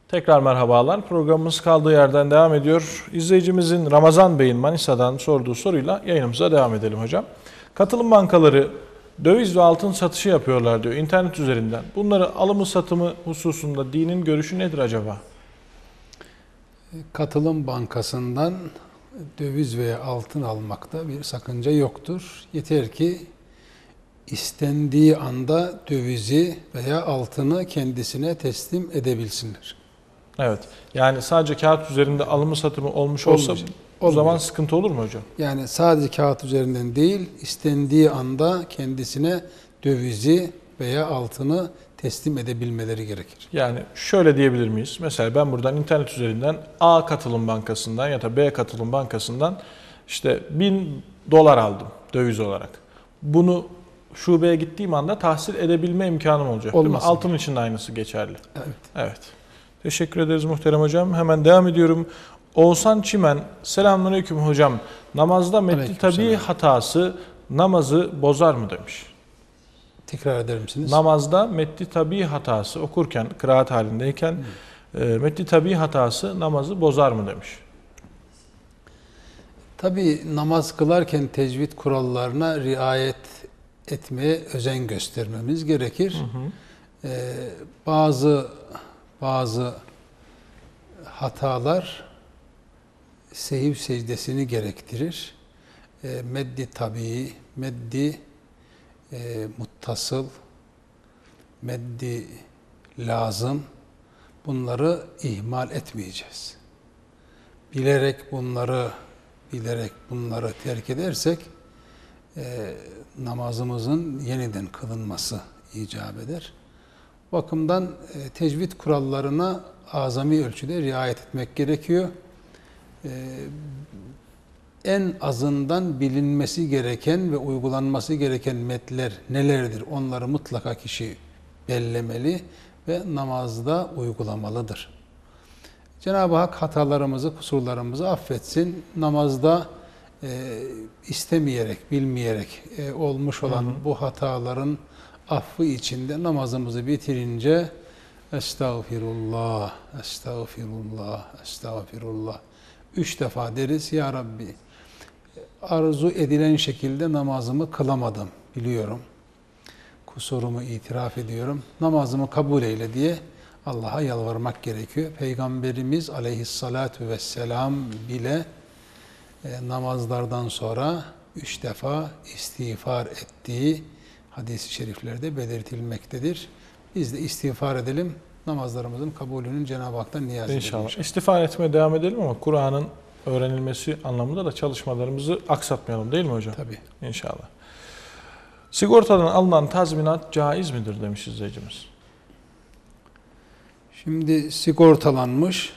Tekrar merhabalar. Programımız kaldığı yerden devam ediyor. İzleyicimizin Ramazan Bey'in Manisa'dan sorduğu soruyla yayınımıza devam edelim hocam. Katılım bankaları döviz ve altın satışı yapıyorlar diyor internet üzerinden. Bunları alımı satımı hususunda dinin görüşü nedir acaba? Katılım bankasından döviz veya altın almakta bir sakınca yoktur. Yeter ki istendiği anda dövizi veya altını kendisine teslim edebilsinler. Evet. Yani sadece kağıt üzerinde alımı satımı olmuş olsa o zaman sıkıntı olur mu hocam? Yani sadece kağıt üzerinden değil, istendiği anda kendisine dövizi veya altını teslim edebilmeleri gerekir. Yani şöyle diyebilir miyiz? Mesela ben buradan internet üzerinden A Katılım Bankası'ndan ya da B Katılım Bankası'ndan işte 1000 dolar aldım döviz olarak. Bunu şubeye gittiğim anda tahsil edebilme imkanım olacak değil mi? Altın için de aynısı geçerli. Evet. Evet. Teşekkür ederiz muhterem hocam. Hemen devam ediyorum. Oğuzhan Çimen, selamünaleyküm hocam. Namazda metni tabii hatası namazı bozar mı demiş. Tekrar eder misiniz? Namazda metni tabii hatası okurken, kıraat halindeyken metni tabii hatası namazı bozar mı demiş. Tabii namaz kılarken tecvid kurallarına riayet etmeye özen göstermemiz gerekir. Bazı hatalar sehiv secdesini gerektirir. Meddi tabii, meddi muttasıl, meddi lazım, bunları ihmal etmeyeceğiz. Bilerek bunları terk edersek namazımızın yeniden kılınması icap eder. Bu bakımdan tecvid kurallarına azami ölçüde riayet etmek gerekiyor. En azından bilinmesi gereken ve uygulanması gereken metler nelerdir? Onları mutlaka kişi bellemeli ve namazda uygulamalıdır. Cenab-ı Hak hatalarımızı, kusurlarımızı affetsin. Namazda istemeyerek, bilmeyerek olmuş olan bu hataların affı içinde namazımızı bitirince Estağfirullah, Estağfirullah, Estağfirullah 3 defa deriz. Ya Rabbi, arzu edilen şekilde namazımı kılamadım, biliyorum. Kusurumu itiraf ediyorum. Namazımı kabul eyle diye Allah'a yalvarmak gerekiyor. Peygamberimiz aleyhissalatu vesselam bile namazlardan sonra 3 defa istiğfar ettiği hadis-i şeriflerde belirtilmektedir. Biz de istiğfar edelim. Namazlarımızın kabulünün Cenab-ı Hak'tan niyaz edelim. İnşallah. İstiğfar etmeye devam edelim ama Kur'an'ın öğrenilmesi anlamında da çalışmalarımızı aksatmayalım değil mi hocam? Tabii. İnşallah. Sigortadan alınan tazminat caiz midir demiş izleyicimiz. Şimdi sigortalanmış,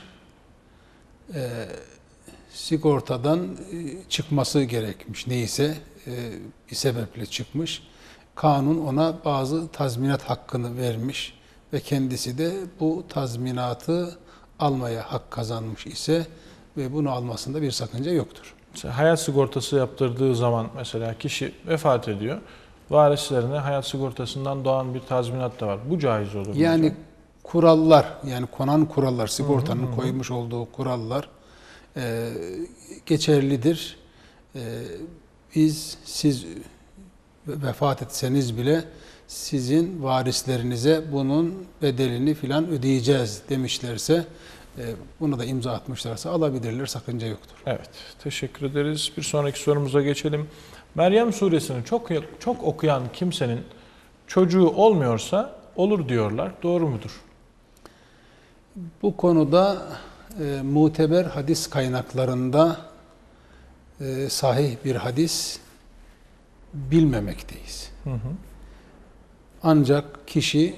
sigortadan çıkması gerekmiş. Neyse bir sebeple çıkmış. Kanun ona bazı tazminat hakkını vermiş ve kendisi de bu tazminatı almaya hak kazanmış ise ve bunu almasında bir sakınca yoktur. Mesela hayat sigortası yaptırdığı zaman mesela kişi vefat ediyor. Varislerine hayat sigortasından doğan bir tazminat da var. Bu caiz olur mu? Yani hocam? kurallar, yani konan kurallar, sigortanın koymuş olduğu kurallar geçerlidir. Siz vefat etseniz bile sizin varislerinize bunun bedelini filan ödeyeceğiz demişlerse, bunu da imza atmışlarsa alabilirler, sakınca yoktur. Evet, teşekkür ederiz. Bir sonraki sorumuza geçelim. Meryem suresini çok okuyan kimsenin çocuğu olmuyorsa olur diyorlar. Doğru mudur? Bu konuda muteber hadis kaynaklarında sahih bir hadis bilmemekteyiz. Ancak kişi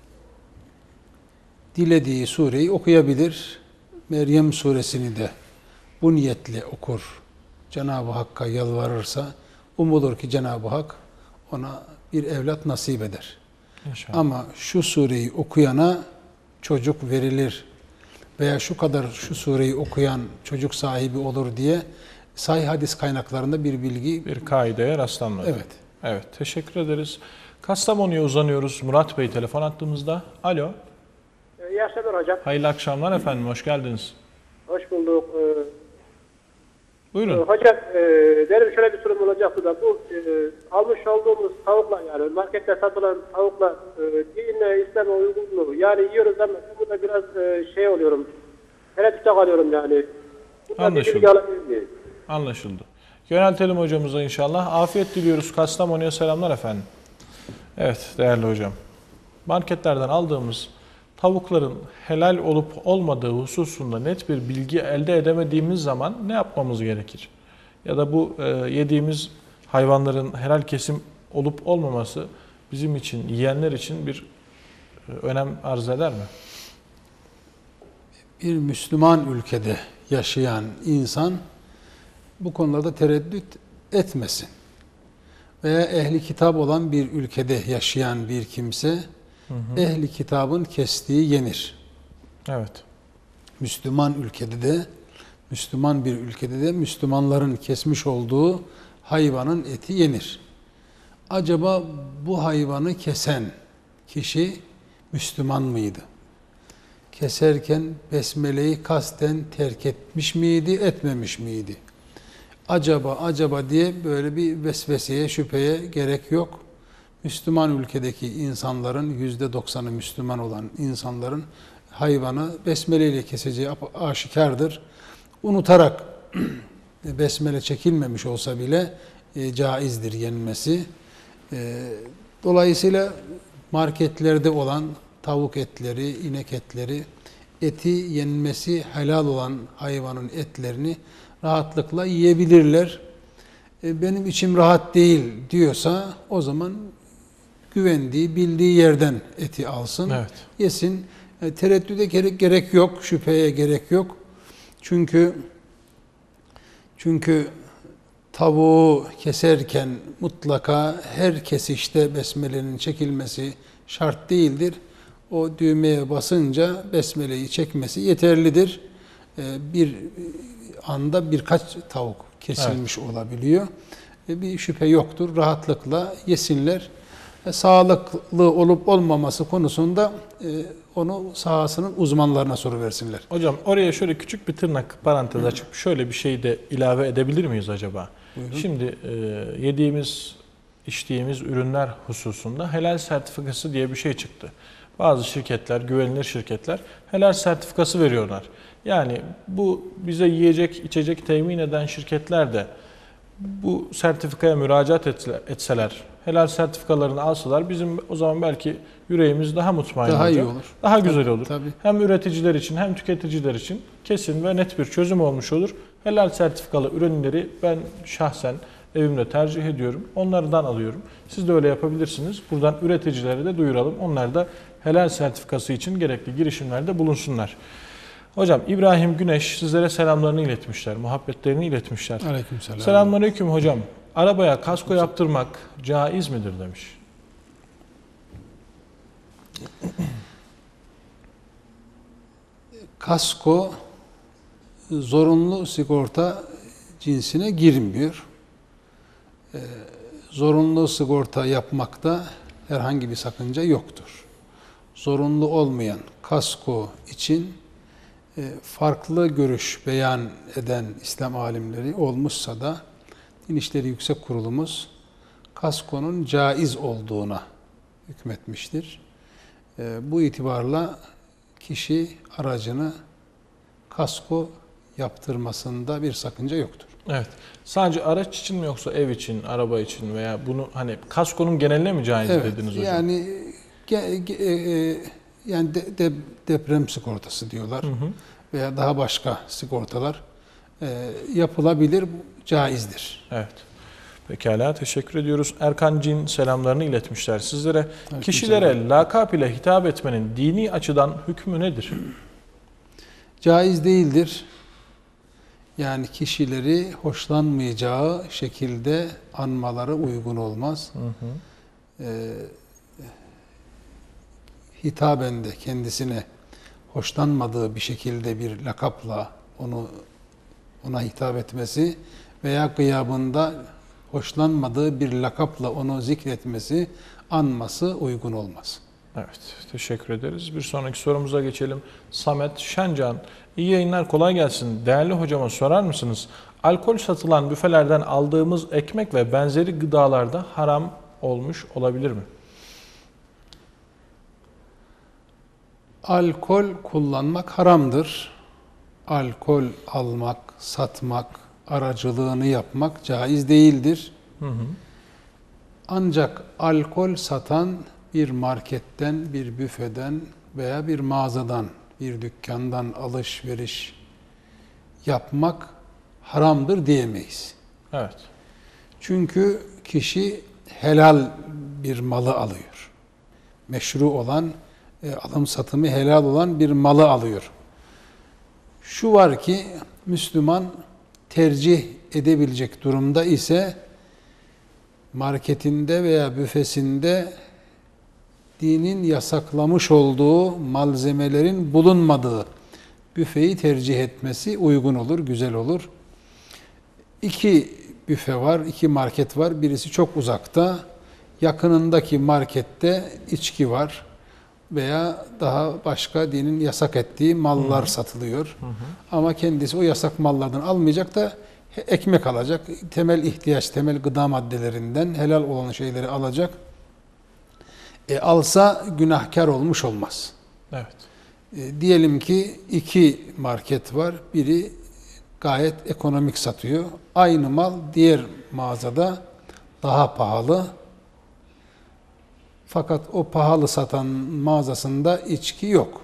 dilediği sureyi okuyabilir. Meryem suresini de bu niyetle okur. Cenab-ı Hakk'a yalvarırsa umulur ki Cenab-ı Hak ona bir evlat nasip eder. İnşallah. Ama şu sureyi okuyana çocuk verilir veya şu kadar şu sureyi okuyan çocuk sahibi olur diye sahih hadis kaynaklarında bir bilgi, bir kaideye rastlanmadı. Evet. Evet, teşekkür ederiz. Kastamonu'ya uzanıyoruz. Murat Bey telefon attığımızda. Alo. İyi akşamlar hocam. Hayırlı akşamlar efendim, hoş geldiniz. Hoş bulduk. Buyurun. Hocam benim şöyle bir sorum olacaktı da bu almış olduğumuz tavuklar, yani markette satılan tavuklar dinle, İslam'a uygun mu? Yani yiyoruz ama burada biraz şey oluyorum. Tereddütte kalıyorum yani. Bundan bir bilgi alabilir miyim? Anlaşıldı. Yöneltelim hocamıza inşallah. Afiyet diliyoruz. Kastamonu'ya selamlar efendim. Evet değerli hocam. Marketlerden aldığımız tavukların helal olup olmadığı hususunda net bir bilgi elde edemediğimiz zaman ne yapmamız gerekir? Ya da bu yediğimiz hayvanların helal kesim olup olmaması bizim için, yiyenler için bir önem arz eder mi? Bir Müslüman ülkede yaşayan insan bu konularda tereddüt etmesin. Veya ehli kitap olan bir ülkede yaşayan bir kimse ehli kitabın kestiği yenir. Evet. Müslüman bir ülkede de Müslümanların kesmiş olduğu hayvanın eti yenir. Acaba bu hayvanı kesen kişi Müslüman mıydı? Keserken besmeleyi kasten terk etmiş miydi, etmemiş miydi? Acaba diye böyle bir vesveseye, şüpheye gerek yok. Müslüman ülkedeki insanların, %90'ı Müslüman olan insanların hayvanı besmeleyle keseceği aşikardır. Unutarak besmele çekilmemiş olsa bile caizdir yenmesi. Dolayısıyla marketlerde olan tavuk etleri, inek etleri, eti yenmesi helal olan hayvanın etlerini rahatlıkla yiyebilirler. Benim içim rahat değil diyorsa o zaman güvendiği, bildiği yerden eti alsın, Evet. yesin. Tereddüde gerek yok, şüpheye gerek yok. Çünkü tavuğu keserken mutlaka her kesişte besmelenin çekilmesi şart değildir. O düğmeye basınca besmeleyi çekmesi yeterlidir. Bir anda birkaç tavuk kesilmiş olabiliyor. Bir şüphe yoktur. Rahatlıkla yesinler. Sağlıklı olup olmaması konusunda onu sahasının uzmanlarına soruversinler. Hocam oraya şöyle küçük bir tırnak parantez açıp şöyle bir şey de ilave edebilir miyiz acaba? Buyurun. Şimdi yediğimiz, içtiğimiz ürünler hususunda helal sertifikası diye bir şey çıktı. Bazı şirketler, güvenilir şirketler helal sertifikası veriyorlar. Yani bu bize yiyecek, içecek temin eden şirketler de bu sertifikaya müracaat etseler, helal sertifikalarını alsalar bizim o zaman belki yüreğimiz daha mutmain Daha olacak. iyi olur. Daha güzel olur. Tabii. Hem üreticiler için hem tüketiciler için kesin ve net bir çözüm olmuş olur. Helal sertifikalı ürünleri ben şahsen evimde tercih ediyorum. Onlardan alıyorum. Siz de öyle yapabilirsiniz. Buradan üreticilere de duyuralım. Onlar da helal sertifikası için gerekli girişimlerde bulunsunlar. Hocam İbrahim Güneş sizlere selamlarını iletmişler, muhabbetlerini iletmişler. Aleykümselam. Selamünaleyküm hocam. Arabaya kasko yaptırmak caiz midir demiş. Kasko zorunlu sigorta cinsine girmiyor. Zorunlu sigorta yapmakta herhangi bir sakınca yoktur. Zorunlu olmayan kasko için farklı görüş beyan eden İslam alimleri olmuşsa da Din İşleri Yüksek Kurulumuz kaskonun caiz olduğuna hükmetmiştir. Bu itibarla kişi aracını kasko yaptırmasında bir sakınca yoktur. Evet. Sadece araç için mi yoksa ev için, araba için veya bunu hani kaskonun geneline mi caiz dediniz hocam? Yani deprem sigortası diyorlar veya daha başka sigortalar yapılabilir, caizdir. Evet. Pekala teşekkür ediyoruz. Erkan Cin selamlarını iletmişler sizlere. Kişilere lakap ile hitap etmenin dini açıdan hükmü nedir? Caiz değildir. Yani kişileri hoşlanmayacağı şekilde anmaları uygun olmaz. Hitaben de kendisine hoşlanmadığı bir şekilde bir lakapla ona hitap etmesi veya gıyabında hoşlanmadığı bir lakapla onu zikretmesi, anması uygun olmaz. Evet, teşekkür ederiz. Bir sonraki sorumuza geçelim. Samet Şencan, iyi yayınlar, kolay gelsin. Değerli hocama sorar mısınız? Alkol satılan büfelerden aldığımız ekmek ve benzeri gıdalarda haram olmuş olabilir mi? Alkol kullanmak haramdır. Alkol almak, satmak, aracılığını yapmak caiz değildir. Ancak alkol satan bir marketten, bir büfeden veya bir mağazadan, bir dükkandan alışveriş yapmak haramdır diyemeyiz. Evet. Çünkü kişi helal bir malı alıyor. Meşru olan, alım satımı helal olan bir malı alıyor. Şu var ki Müslüman tercih edebilecek durumda ise marketinde veya büfesinde dinin yasaklamış olduğu malzemelerin bulunmadığı büfeyi tercih etmesi uygun olur, güzel olur. İki büfe var, iki market var. Birisi çok uzakta. Yakınındaki markette içki var veya daha başka dinin yasak ettiği mallar satılıyor. Ama kendisi o yasak mallardan almayacak da ekmek alacak. Temel ihtiyaç, temel gıda maddelerinden helal olan şeyleri alacak. Alsa günahkar olmuş olmaz. Evet. Diyelim ki iki market var. Biri gayet ekonomik satıyor. Aynı mal diğer mağazada daha pahalı. Fakat o pahalı satan mağazasında içki yok.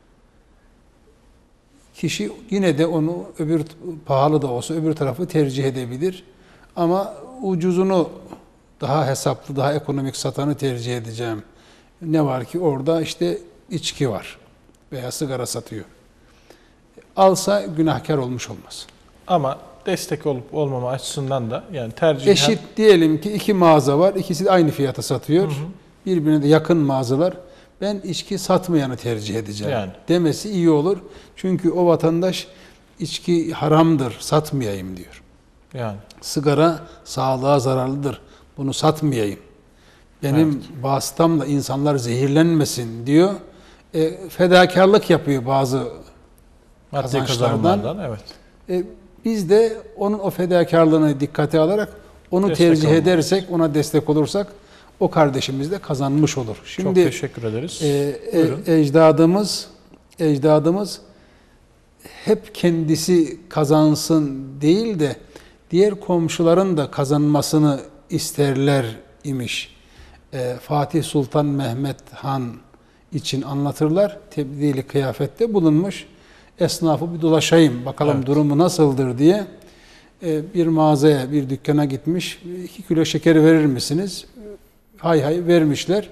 Kişi yine de onu öbür pahalı da olsa öbür tarafı tercih edebilir. Ama ucuzunu daha hesaplı, daha ekonomik satanı tercih edeceğim. Ne var ki orada işte içki var veya sigara satıyor. Alsa günahkar olmuş olmaz. Ama destek olup olmama açısından da yani tercih Eşit diyelim ki iki mağaza var. İkisi de aynı fiyata satıyor. Birbirine de yakın mağazalar. Ben içki satmayanı tercih edeceğim demesi iyi olur. Çünkü o vatandaş içki haramdır, satmayayım diyor. Yani. Sigara sağlığa zararlıdır. Bunu satmayayım. Benim vasıtamla insanlar zehirlenmesin diyor. Fedakarlık yapıyor bazı kazançlardan. Evet. Biz de onun o fedakarlığını dikkate alarak onu Destek tercih olmak. edersek, ona destek olursak o kardeşimiz de kazanmış olur. Şimdi çok teşekkür ederiz. Ecdadımız hep kendisi kazansın değil de diğer komşuların da kazanmasını isterler imiş. Fatih Sultan Mehmet Han için anlatırlar. Tebdili kıyafette bulunmuş. Esnafı bir dolaşayım bakalım durumu nasıldır diye bir mağazaya, bir dükkana gitmiş. 2 kilo şeker verir misiniz? Hay hay vermişler.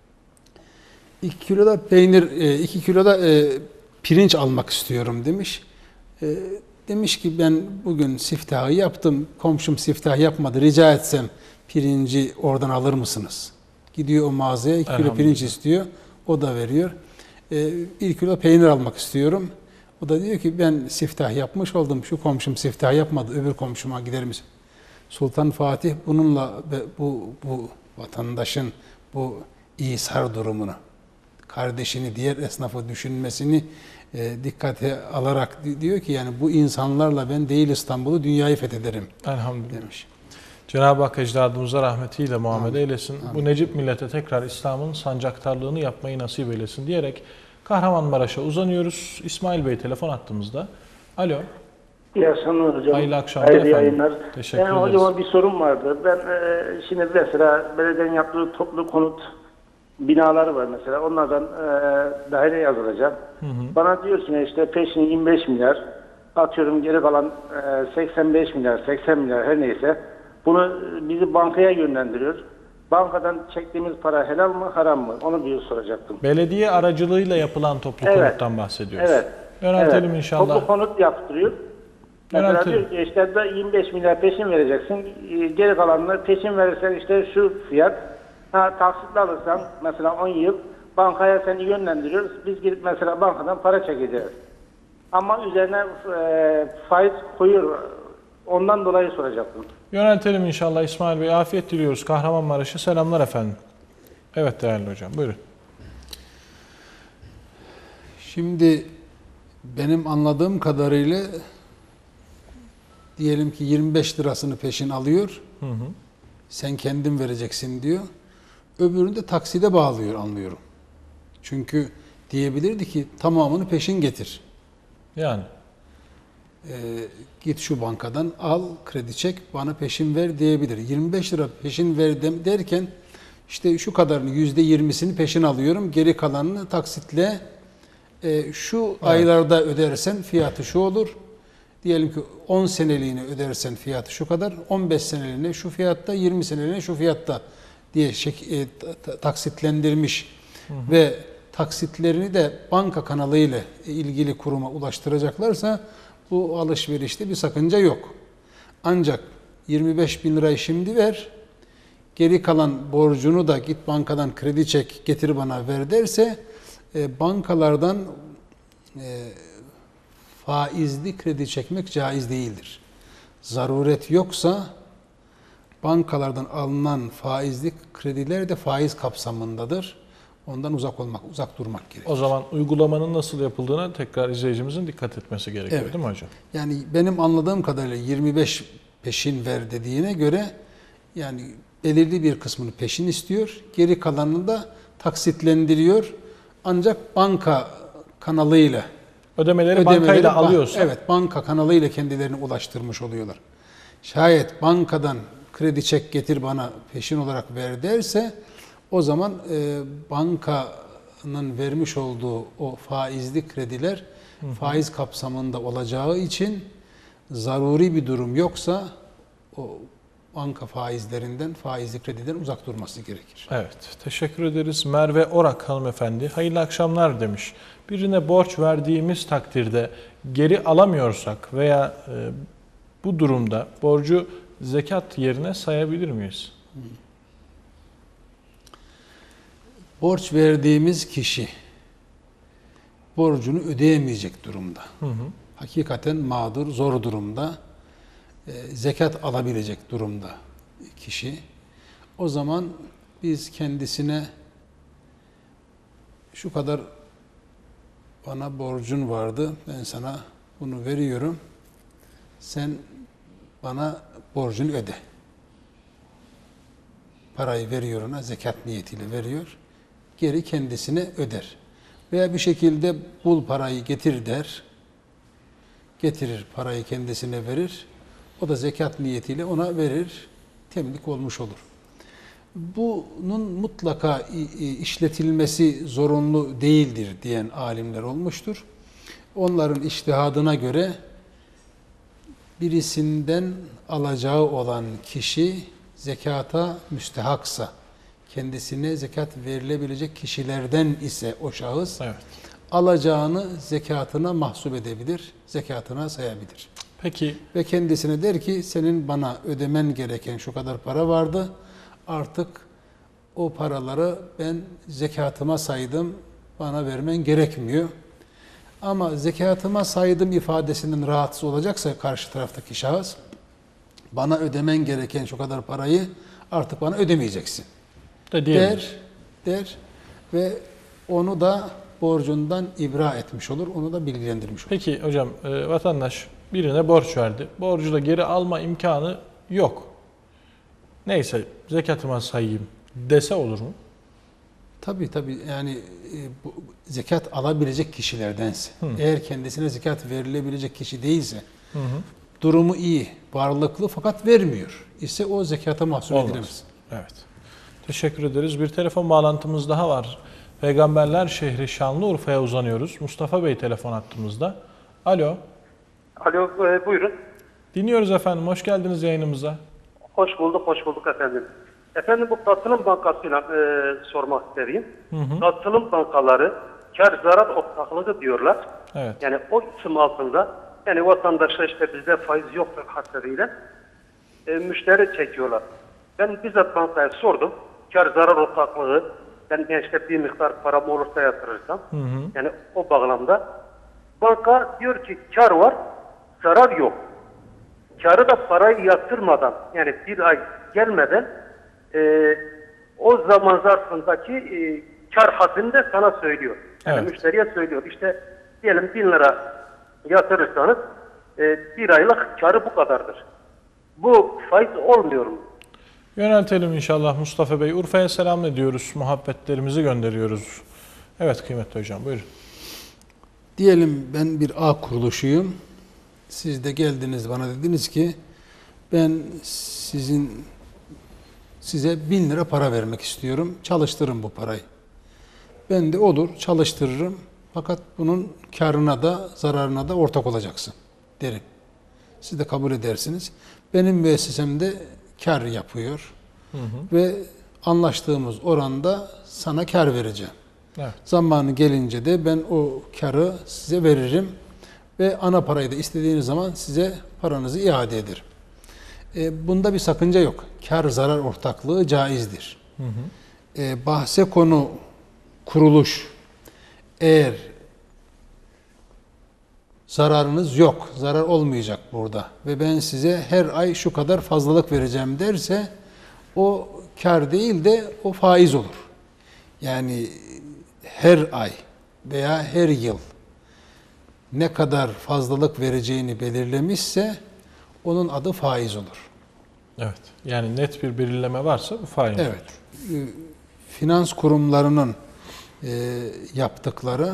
2 kilo da peynir, 2 kilo da pirinç almak istiyorum demiş. Demiş ki ben bugün siftahı yaptım. Komşum siftah yapmadı. Rica etsem pirinci oradan alır mısınız? Gidiyor o mağazaya 2 kilo pirinç istiyor. O da veriyor. 1 kilo peynir almak istiyorum. O da diyor ki ben siftah yapmış oldum. Şu komşum siftah yapmadı. Öbür komşuma gider misin? Sultan Fatih bununla bu vatandaşın bu İsar durumunu, kardeşini, diğer esnafı düşünmesini dikkate alarak diyor ki yani bu insanlarla ben değil İstanbul'u dünyayı fethederim. Elhamdülillah. Demiş. Cenab-ı Hak ecdadımıza rahmetiyle muamele eylesin. Amin. Bu Necip millete tekrar İslam'ın sancaktarlığını yapmayı nasip eylesin diyerek Kahramanmaraş'a uzanıyoruz. İsmail Bey telefon attığımızda. Alo. İyi akşamlar hocam. Hayırlı akşamlar Hayırlı efendim. yayınlar. Teşekkür ederiz. Hocama bir sorum vardı. Ben şimdi mesela belediyenin yaptığı toplu konut binaları var mesela. Onlardan daire yazılacak. Bana diyor ki işte peşin 25 milyar atıyorum geri kalan 85 milyar, 80 milyar her neyse bunu bizi bankaya yönlendiriyor. Bankadan çektiğimiz para helal mı haram mı? Onu bir soracaktım. Belediye aracılığıyla yapılan toplu konuttan bahsediyoruz. Evet. Yöneltelim inşallah. Toplu konut yaptırıyor. Mesela diyor ki işte 25 milyar peşin vereceksin. Geri kalanını peşin verirsen işte şu fiyat. Taksitle alırsan mesela 10 yıl bankaya seni yönlendiriyoruz. Biz gidip mesela bankadan para çekeceğiz. Ama üzerine faiz koyuyor. Ondan dolayı soracaktım. Yöneltelim inşallah İsmail Bey. Afiyet diliyoruz. Kahramanmaraş'a selamlar efendim. Evet değerli hocam buyurun. Şimdi benim anladığım kadarıyla diyelim ki 25 lirasını peşin alıyor. Sen kendin vereceksin diyor. Öbürünü de takside bağlıyor anlıyorum. Çünkü diyebilirdi ki tamamını peşin getir. Yani. Git şu bankadan al, kredi çek, bana peşin ver diyebilir. 25 lira peşin ver derken işte şu kadarını %20'sini peşin alıyorum. Geri kalanını taksitle şu aylarda ödersen fiyatı şu olur. Diyelim ki 10 seneliğine ödersen fiyatı şu kadar, 15 seneliğine şu fiyatta, 20 seneliğine şu fiyatta diye taksitlendirmiş ve taksitlerini de banka kanalıyla ilgili kuruma ulaştıracaklarsa bu alışverişte bir sakınca yok. Ancak 25 bin lirayı şimdi ver, geri kalan borcunu da git bankadan kredi çek, getir bana ver derse bankalardan faizli kredi çekmek caiz değildir. Zaruret yoksa bankalardan alınan faizli krediler de faiz kapsamındadır. Ondan uzak durmak gerekir. O zaman uygulamanın nasıl yapıldığına tekrar izleyicimizin dikkat etmesi gerekiyor, Evet. değil mi hocam? Yani benim anladığım kadarıyla 25 peşin ver dediğine göre yani belirli bir kısmını peşin istiyor, geri kalanını da taksitlendiriyor. Ancak banka kanalıyla Ödemeleri bankayla ödemeleri alıyorsa. evet, banka kanalıyla kendilerini ulaştırmış oluyorlar. Şayet bankadan kredi çek getir bana peşin olarak ver derse o zaman bankanın vermiş olduğu o faizli krediler faiz kapsamında olacağı için zaruri bir durum yoksa o banka faizlerinden, faizli krediden uzak durması gerekir. Evet, teşekkür ederiz. Merve Orak hanımefendi, hayırlı akşamlar demiş. Birine borç verdiğimiz takdirde geri alamıyorsak veya bu durumda borcu zekat yerine sayabilir miyiz? Borç verdiğimiz kişi borcunu ödeyemeyecek durumda. Hakikaten mağdur, zor durumda, zekat alabilecek durumda kişi. O zaman biz kendisine şu kadar bana borcun vardı, ben sana bunu veriyorum, sen bana borcunu öde. Parayı veriyor ona, zekat niyetiyle veriyor, geri kendisine öder. Veya bir şekilde bul parayı getir der, getirir parayı kendisine verir, o da zekat niyetiyle ona verir, temlik olmuş olur. Bunun mutlaka işletilmesi zorunlu değildir diyen alimler olmuştur. Onların içtihadına göre birisinden alacağı olan kişi zekata müstehaksa, kendisine zekat verilebilecek kişilerden ise o şahıs alacağını zekatına mahsup edebilir, zekatına sayabilir. Peki. Ve kendisine der ki senin bana ödemen gereken şu kadar para vardı, artık o paraları ben zekatıma saydım, bana vermen gerekmiyor. Ama zekatıma saydım ifadesinden rahatsız olacaksa karşı taraftaki şahıs, bana ödemen gereken şu kadar parayı artık bana ödemeyeceksin der ve onu da borcundan ibra etmiş olur, onu da bilgilendirmiş olur. Peki hocam, vatandaş birine borç verdi. Borcu da geri alma imkanı yok. Neyse zekatıma sayayım dese olur mu? Tabii yani bu zekat alabilecek kişilerdense, eğer kendisine zekat verilebilecek kişi değilse, durumu iyi, varlıklı fakat vermiyor ise o zekata mahsul edilemez. Evet. Teşekkür ederiz. Bir telefon bağlantımız daha var. Peygamberler şehri Şanlıurfa'ya uzanıyoruz. Mustafa Bey telefon hattımızda. Alo. Alo, buyurun. Dinliyoruz efendim. Hoş geldiniz yayınımıza. Hoş bulduk efendim. Efendim bu katılım bankasıyla sormak isterim. Katılım bankaları kar zarar ortaklığı diyorlar. Evet. Yani o isim altında yani vatandaşa işte bizde faiz yoktur hasarıyla müşteri çekiyorlar. Ben bizzat bankaya sordum. Kar zarar ortaklığı ben işte bir miktar param olursa yatırırsam yani o bağlamda banka diyor ki kar var, zarar yok. Karı da parayı yatırmadan yani bir ay gelmeden o zaman zarfındaki kar hadini de sana söylüyor. Yani Evet. müşteriye söylüyor. İşte diyelim 1000 lira yatırırsanız bir aylık karı bu kadardır. Bu faiz olmuyor mu? Yöneltelim inşallah Mustafa Bey. Urfa'ya selam ediyoruz. Muhabbetlerimizi gönderiyoruz. Evet kıymetli hocam buyurun. Diyelim ben bir ağ kuruluşuyum. Siz de geldiniz bana dediniz ki ben size 1000 lira para vermek istiyorum. Çalıştırın bu parayı. Ben de olur çalıştırırım. Fakat bunun karına da zararına da ortak olacaksın derim. Siz de kabul edersiniz. Benim müessesem de kar yapıyor. Ve anlaştığımız oranda sana kar vereceğim. Evet. Zamanı gelince de ben o karı size veririm ve ana parayı da istediğiniz zaman size paranızı iade ederim. Bunda bir sakınca yok. Kar zarar ortaklığı caizdir. Bahse konu kuruluş eğer zararınız yok, zarar olmayacak burada ve ben size her ay şu kadar fazlalık vereceğim derse o kar değil de o faiz olur. Yani her ay veya her yıl ne kadar fazlalık vereceğini belirlemişse onun adı faiz olur. Evet. Yani net bir belirleme varsa bu faiz. Evet. Finans kurumlarının yaptıkları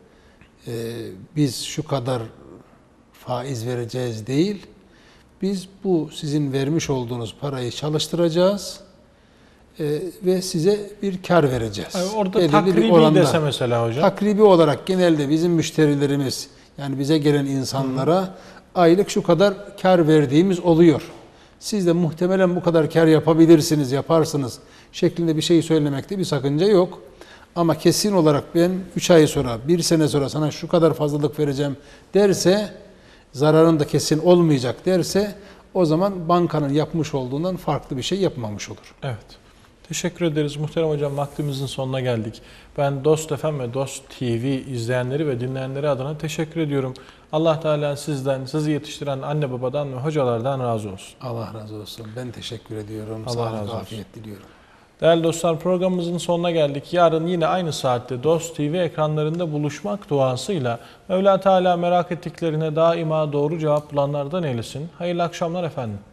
biz şu kadar faiz vereceğiz değil, biz bu sizin vermiş olduğunuz parayı çalıştıracağız ve size bir kar vereceğiz. Yani orada Belirli bir takribi oranda. dese mesela hocam. Takribi olarak genelde bizim müşterilerimiz yani bize gelen insanlara aylık şu kadar kar verdiğimiz oluyor. Siz de muhtemelen bu kadar kar yapabilirsiniz, yaparsınız şeklinde bir şey söylemekte bir sakınca yok. Ama kesin olarak ben 3 ay sonra, 1 sene sonra sana şu kadar fazlalık vereceğim derse, zararın da kesin olmayacak derse, o zaman bankanın yapmış olduğundan farklı bir şey yapmamış olur. Evet. Teşekkür ederiz muhterem hocam. Vaktimizin sonuna geldik. Ben Dost FM ve Dost TV izleyenleri ve dinleyenleri adına teşekkür ediyorum. Allah Teala sizden, sizi yetiştiren anne babadan ve hocalardan razı olsun. Allah razı olsun. Ben teşekkür ediyorum. Allah Sağlık, razı olsun. afiyet diliyorum. Değerli dostlar programımızın sonuna geldik. Yarın yine aynı saatte Dost TV ekranlarında buluşmak duasıyla Mevla Teala merak ettiklerine daima doğru cevap bulanlardan eylesin. Hayırlı akşamlar efendim.